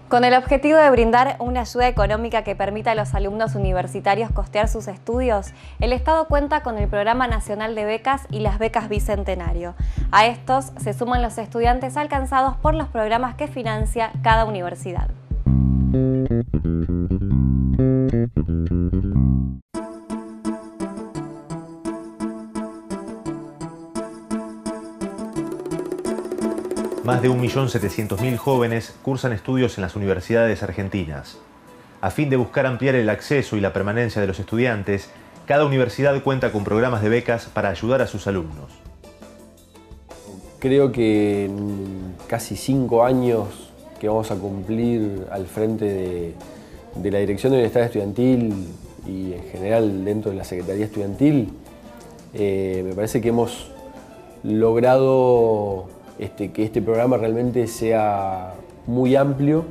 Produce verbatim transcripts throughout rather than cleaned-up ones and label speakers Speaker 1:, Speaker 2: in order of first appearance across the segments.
Speaker 1: Con el objetivo de brindar una ayuda económica que permita a los alumnos universitarios costear sus estudios, el Estado cuenta con el Programa Nacional de Becas y las Becas Bicentenario. A estos se suman los estudiantes alcanzados por los programas que financia cada universidad.
Speaker 2: Más de un millón setecientos mil jóvenes cursan estudios en las universidades argentinas. A fin de buscar ampliar el acceso y la permanencia de los estudiantes, cada universidad cuenta con programas de becas para ayudar a sus alumnos.
Speaker 3: Creo que en casi cinco años que vamos a cumplir al frente de, de la Dirección de Bienestar Estudiantil y en general dentro de la Secretaría Estudiantil, eh, me parece que hemos logrado Este, que este programa realmente sea muy amplio.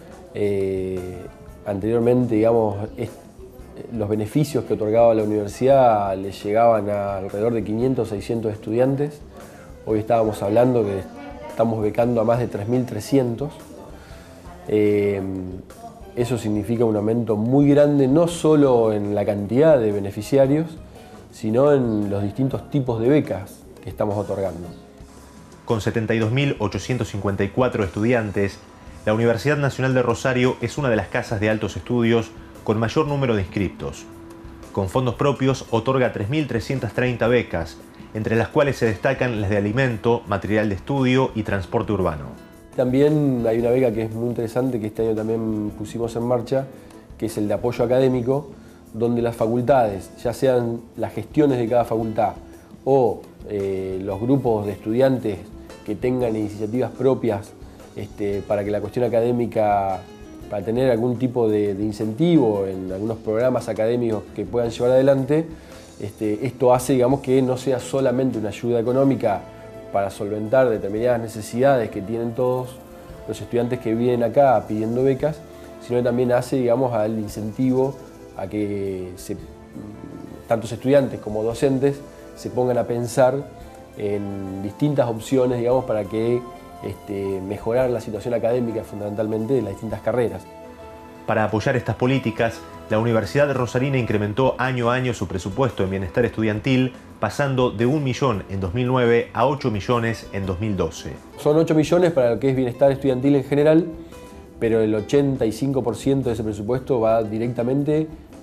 Speaker 3: Eh, anteriormente, digamos, es, los beneficios que otorgaba la universidad les llegaban a alrededor de quinientos, seiscientos estudiantes. Hoy estábamos hablando que estamos becando a más de tres mil trescientos. Eh, eso significa un aumento muy grande, no solo en la cantidad de beneficiarios, sino en los distintos tipos de becas que estamos otorgando.
Speaker 2: Con setenta y dos mil ochocientos cincuenta y cuatro estudiantes, la Universidad Nacional de Rosario es una de las casas de altos estudios con mayor número de inscriptos. Con fondos propios otorga tres mil trescientas treinta becas, entre las cuales se destacan las de alimento, material de estudio y transporte urbano.
Speaker 3: También hay una beca que es muy interesante, que este año también pusimos en marcha, que es el de apoyo académico, donde las facultades, ya sean las gestiones de cada facultad o eh, los grupos de estudiantes que tengan iniciativas propias este, para que la cuestión académica, para tener algún tipo de, de incentivo en algunos programas académicos que puedan llevar adelante, este, esto hace, digamos, que no sea solamente una ayuda económica para solventar determinadas necesidades que tienen todos los estudiantes que vienen acá pidiendo becas, sino que también hace, digamos, al incentivo a que se, tantos estudiantes como docentes se pongan a pensar en distintas opciones, digamos, para que este, mejorar la situación académica fundamentalmente de las distintas carreras.
Speaker 2: Para apoyar estas políticas, la Universidad Rosarina incrementó año a año su presupuesto en bienestar estudiantil, pasando de un millón en dos mil nueve a ocho millones en dos mil doce.
Speaker 3: Son ocho millones para lo que es bienestar estudiantil en general, pero el ochenta y cinco por ciento de ese presupuesto va directamente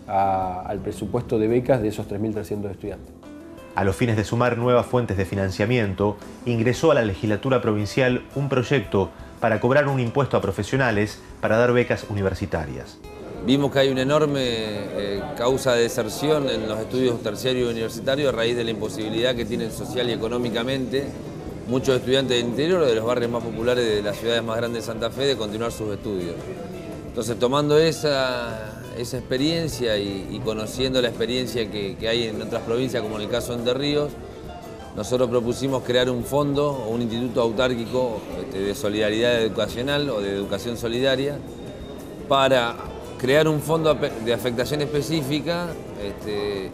Speaker 3: a, al presupuesto de becas de esos tres mil trescientos estudiantes.
Speaker 2: A los fines de sumar nuevas fuentes de financiamiento, ingresó a la legislatura provincial un proyecto para cobrar un impuesto a profesionales para dar becas universitarias.
Speaker 4: Vimos que hay una enorme eh, causa de deserción en los estudios terciarios y universitarios a raíz de la imposibilidad que tienen social y económicamente muchos estudiantes del interior o de los barrios más populares de las ciudades más grandes de Santa Fe de continuar sus estudios. Entonces, tomando esa, esa experiencia y, y conociendo la experiencia que, que hay en otras provincias, como en el caso de Entre Ríos, nosotros propusimos crear un fondo o un instituto autárquico este, de solidaridad educacional o de educación solidaria para crear un fondo de afectación específica este,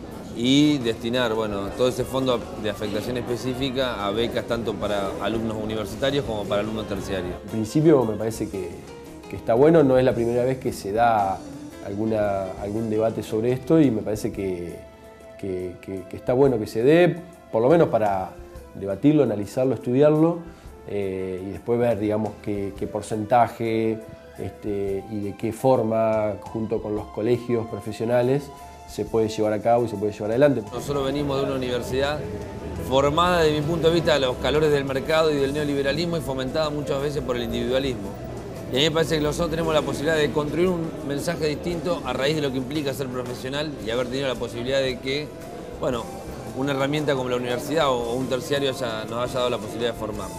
Speaker 4: y destinar bueno, todo ese fondo de afectación específica a becas tanto para alumnos universitarios como para alumnos terciarios.
Speaker 3: En principio me parece que, que está bueno, no es la primera vez que se da alguna, algún debate sobre esto y me parece que, que, que, que está bueno que se dé, por lo menos para debatirlo, analizarlo, estudiarlo eh, y después ver, digamos, qué, qué porcentaje este, y de qué forma, junto con los colegios profesionales, se puede llevar a cabo y se puede llevar adelante.
Speaker 4: Nosotros venimos de una universidad formada, desde mi punto de vista, a los calores del mercado y del neoliberalismo y fomentada muchas veces por el individualismo. Y a mí me parece que nosotros tenemos la posibilidad de construir un mensaje distinto a raíz de lo que implica ser profesional y haber tenido la posibilidad de que, bueno, una herramienta como la universidad o un terciario ya nos haya dado la posibilidad de formarnos.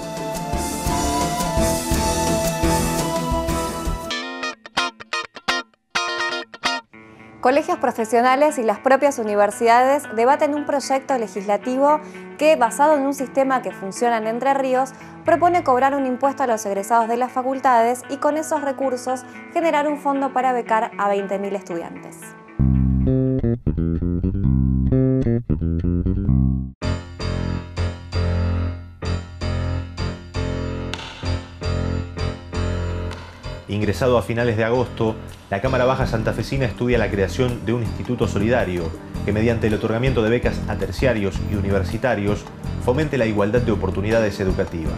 Speaker 1: Colegios profesionales y las propias universidades debaten un proyecto legislativo que, basado en un sistema que funciona en Entre Ríos, propone cobrar un impuesto a los egresados de las facultades y con esos recursos generar un fondo para becar a veinte mil estudiantes.
Speaker 2: Ingresado a finales de agosto, la Cámara Baja santafesina estudia la creación de un instituto solidario que, mediante el otorgamiento de becas a terciarios y universitarios, fomente la igualdad de oportunidades educativas.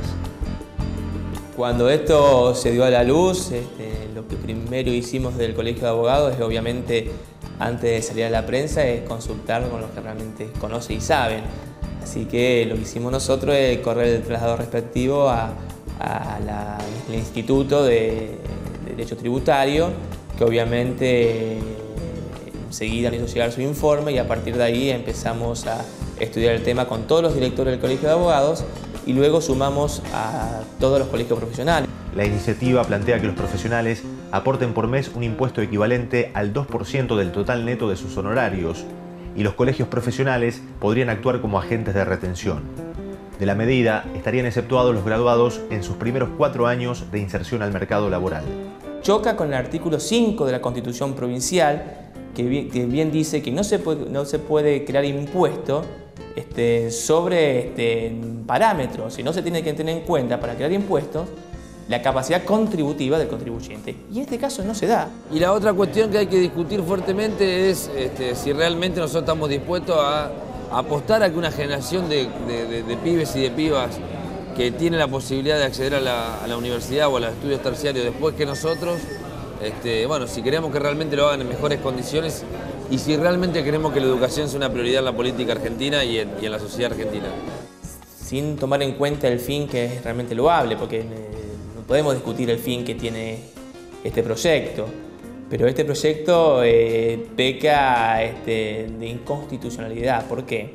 Speaker 5: Cuando esto se dio a la luz, este, lo que primero hicimos del Colegio de Abogados es, obviamente, antes de salir a la prensa, es consultar con los que realmente conocen y saben. Así que lo que hicimos nosotros es correr el traslado respectivo a, a la, al Instituto de, de Derecho Tributario, que obviamente enseguida nos hizo llegar su informe y a partir de ahí empezamos a estudiar el tema con todos los directores del Colegio de Abogados y luego sumamos a todos los colegios profesionales.
Speaker 2: La iniciativa plantea que los profesionales aporten por mes un impuesto equivalente al dos por ciento del total neto de sus honorarios y los colegios profesionales podrían actuar como agentes de retención. De la medida estarían exceptuados los graduados en sus primeros cuatro años de inserción al mercado laboral.
Speaker 5: Choca con el artículo cinco de la Constitución Provincial, que bien, que bien dice que no se puede, no se puede crear impuesto este, sobre este, parámetros, y no se tiene que tener en cuenta para crear impuestos la capacidad contributiva del contribuyente. Y en este caso no se da.
Speaker 4: Y la otra cuestión que hay que discutir fuertemente es este, si realmente nosotros estamos dispuestos a, a apostar a que una generación de, de, de, de pibes y de pibas que tiene la posibilidad de acceder a la, a la universidad o a los estudios terciarios después que nosotros, este, bueno, si queremos que realmente lo hagan en mejores condiciones y si realmente queremos que la educación sea una prioridad en la política argentina y en, y en la sociedad argentina.
Speaker 5: Sin tomar en cuenta el fin que es realmente loable, porque no podemos discutir el fin que tiene este proyecto, pero este proyecto eh, peca este, de inconstitucionalidad. ¿Por qué?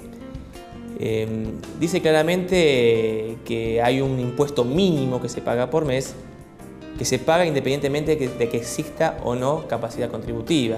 Speaker 5: Eh, dice claramente que hay un impuesto mínimo que se paga por mes, que se paga independientemente de que, de que exista o no capacidad contributiva.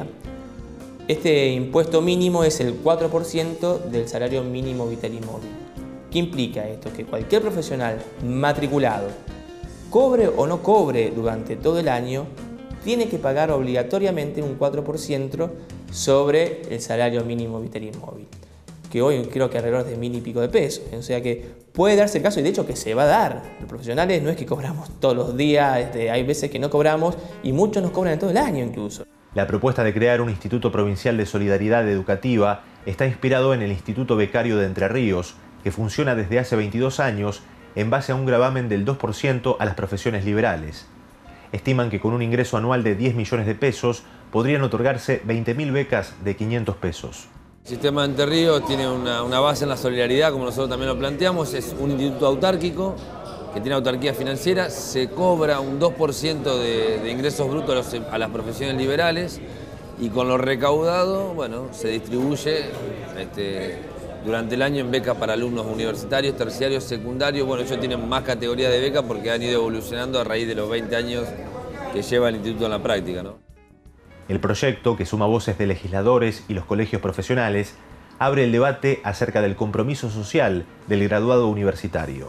Speaker 5: Este impuesto mínimo es el cuatro por ciento del salario mínimo vital y móvil. ¿Qué implica esto? Que cualquier profesional matriculado, cobre o no cobre durante todo el año, tiene que pagar obligatoriamente un cuatro por ciento sobre el salario mínimo vital y móvil, que hoy creo que alrededor de mil y pico de pesos. O sea que puede darse el caso, y de hecho que se va a dar. Los profesionales no es que cobramos todos los días, este, hay veces que no cobramos y muchos nos cobran en todo el año incluso.
Speaker 2: La propuesta de crear un Instituto Provincial de Solidaridad Educativa está inspirado en el Instituto Becario de Entre Ríos, que funciona desde hace veintidós años en base a un gravamen del dos por ciento a las profesiones liberales. Estiman que con un ingreso anual de diez millones de pesos podrían otorgarse veinte mil becas de quinientos pesos.
Speaker 4: El sistema de Entre Ríos tiene una, una base en la solidaridad, como nosotros también lo planteamos, es un instituto autárquico que tiene autarquía financiera, se cobra un dos por ciento de, de ingresos brutos a, los, a las profesiones liberales y con lo recaudado, bueno, se distribuye este, durante el año en becas para alumnos universitarios, terciarios, secundarios. Bueno, ellos tienen más categorías de becas porque han ido evolucionando a raíz de los veinte años que lleva el instituto en la práctica, ¿no?
Speaker 2: El proyecto, que suma voces de legisladores y los colegios profesionales, abre el debate acerca del compromiso social del graduado universitario.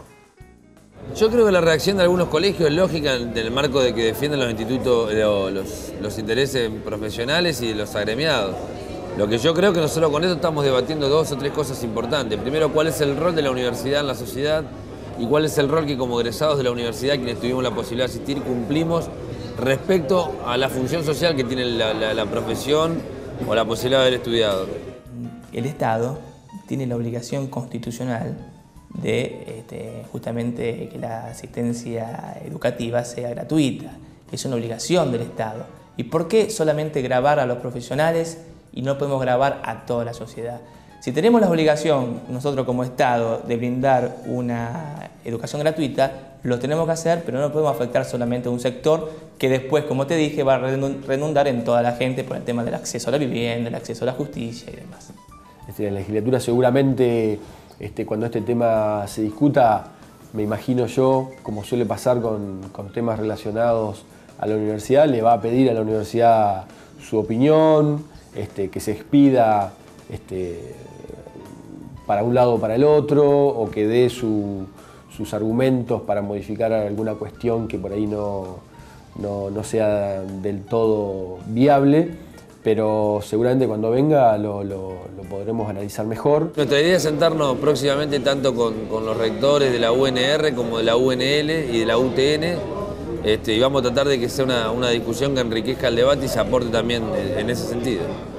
Speaker 4: Yo creo que la reacción de algunos colegios es lógica en el marco de que defienden los institutos, los, los intereses profesionales y de los agremiados. Lo que yo creo que nosotros con esto estamos debatiendo dos o tres cosas importantes. Primero, cuál es el rol de la universidad en la sociedad y cuál es el rol que como egresados de la universidad, quienes tuvimos la posibilidad de asistir, cumplimos respecto a la función social que tiene la, la, la profesión o la posibilidad de haber estudiado.
Speaker 5: El Estado tiene la obligación constitucional de este, justamente que la asistencia educativa sea gratuita. Es una obligación del Estado. ¿Y por qué solamente gravar a los profesionales y no podemos gravar a toda la sociedad? Si tenemos la obligación, nosotros como Estado, de brindar una educación gratuita, lo tenemos que hacer, pero no podemos afectar solamente a un sector que después, como te dije, va a redundar en toda la gente por el tema del acceso a la vivienda, el acceso a la justicia y demás.
Speaker 3: Este, la legislatura seguramente, este, cuando este tema se discuta, me imagino yo, como suele pasar con, con temas relacionados a la universidad, le va a pedir a la universidad su opinión, este, que se expida este, para un lado o para el otro, o que dé su, sus argumentos para modificar alguna cuestión que por ahí no, no, no sea del todo viable. Pero seguramente cuando venga lo, lo, lo podremos analizar mejor.
Speaker 4: Nuestra idea es sentarnos próximamente tanto con, con los rectores de la U N R como de la U N L y de la U T N este, y vamos a tratar de que sea una, una discusión que enriquezca el debate y se aporte también en ese sentido.